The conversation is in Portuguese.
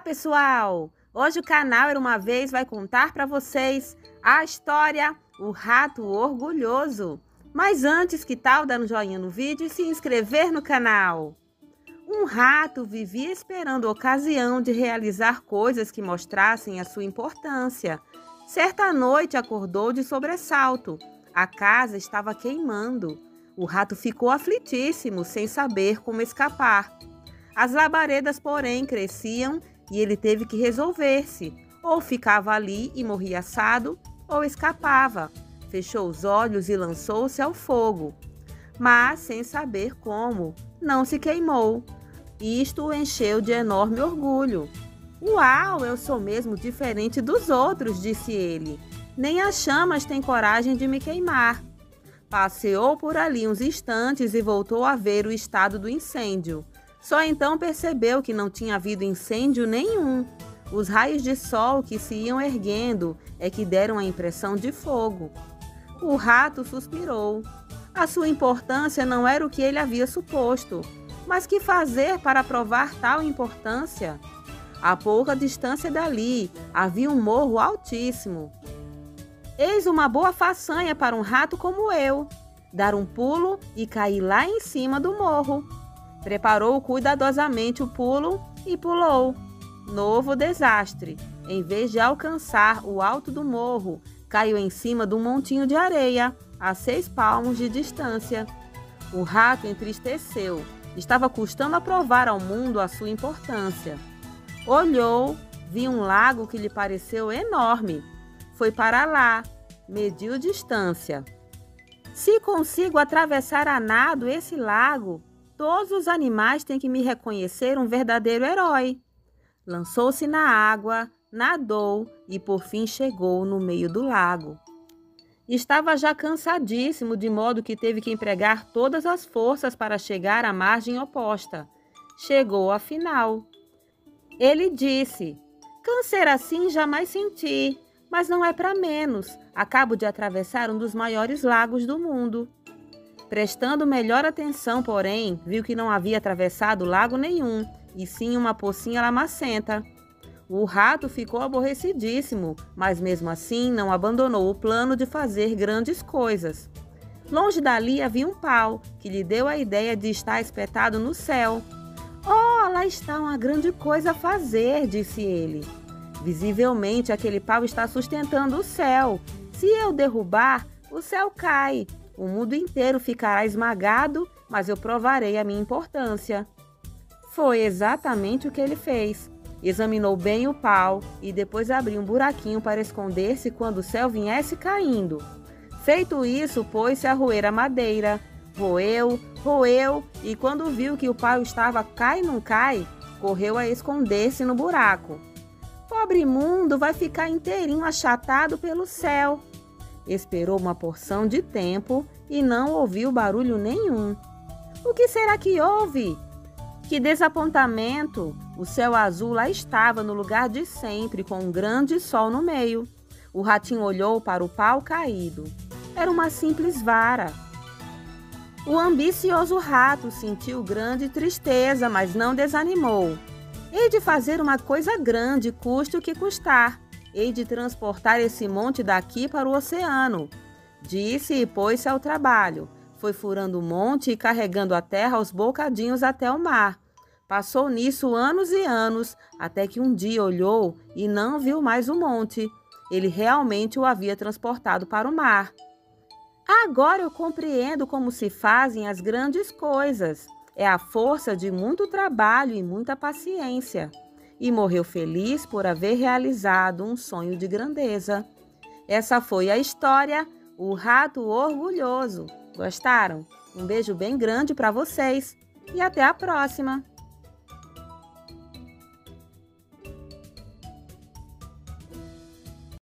pessoal! Hoje o canal Era Uma Vez vai contar para vocês a história O Rato Orgulhoso. Mas antes, que tal dar um joinha no vídeo e se inscrever no canal? Um rato vivia esperando a ocasião de realizar coisas que mostrassem a sua importância. Certa noite acordou de sobressalto. A casa estava queimando. O rato ficou aflitíssimo, sem saber como escapar. As labaredas, porém, cresciam e ele teve que resolver-se. Ou ficava ali e morria assado, ou escapava. Fechou os olhos e lançou-se ao fogo. Mas, sem saber como, não se queimou. Isto o encheu de enorme orgulho. "Uau, eu sou mesmo diferente dos outros", disse ele. "Nem as chamas têm coragem de me queimar." Passeou por ali uns instantes e voltou a ver o estado do incêndio. Só então percebeu que não tinha havido incêndio nenhum. Os raios de sol que se iam erguendo é que deram a impressão de fogo. O rato suspirou. A sua importância não era o que ele havia suposto. Mas que fazer para provar tal importância? A pouca distância dali havia um morro altíssimo. Eis uma boa façanha para um rato como eu: dar um pulo e cair lá em cima do morro. Preparou cuidadosamente o pulo e pulou. Novo desastre. Em vez de alcançar o alto do morro, caiu em cima de um montinho de areia, a 6 palmos de distância. O rato entristeceu. Estava custando a provar ao mundo a sua importância. Olhou, viu um lago que lhe pareceu enorme. Foi para lá, mediu distância. "Se consigo atravessar a nado esse lago, todos os animais têm que me reconhecer um verdadeiro herói." Lançou-se na água, nadou e por fim chegou no meio do lago. Estava já cansadíssimo, de modo que teve que empregar todas as forças para chegar à margem oposta. Chegou afinal. Ele disse: "Canseira assim jamais senti, mas não é para menos. Acabo de atravessar um dos maiores lagos do mundo." Prestando melhor atenção, porém, viu que não havia atravessado lago nenhum, e sim uma pocinha lamacenta. O rato ficou aborrecidíssimo, mas mesmo assim não abandonou o plano de fazer grandes coisas. Longe dali havia um pau, que lhe deu a ideia de estar espetado no céu. "Oh, lá está uma grande coisa a fazer", disse ele. "Visivelmente aquele pau está sustentando o céu. Se eu derrubar, o céu cai. O mundo inteiro ficará esmagado, mas eu provarei a minha importância." Foi exatamente o que ele fez. Examinou bem o pau e depois abriu um buraquinho para esconder-se quando o céu viesse caindo. Feito isso, pôs-se a roer a madeira. Roeu, roeu, e quando viu que o pau estava cai não cai, correu a esconder-se no buraco. "Pobre mundo, vai ficar inteirinho achatado pelo céu." Esperou uma porção de tempo e não ouviu barulho nenhum. O que será que houve? Que desapontamento! O céu azul lá estava no lugar de sempre, com um grande sol no meio. O ratinho olhou para o pau caído. Era uma simples vara. O ambicioso rato sentiu grande tristeza, mas não desanimou. "Hei de fazer uma coisa grande, custe o que custar. Hei de transportar esse monte daqui para o oceano", disse e pôs-se ao trabalho. Foi furando o monte e carregando a terra aos bocadinhos até o mar. Passou nisso anos e anos, até que um dia olhou e não viu mais o monte. Ele realmente o havia transportado para o mar. "Agora eu compreendo como se fazem as grandes coisas. É a força de muito trabalho e muita paciência." E morreu feliz por haver realizado um sonho de grandeza. Essa foi a história O Rato Orgulhoso. Gostaram? Um beijo bem grande para vocês e até a próxima!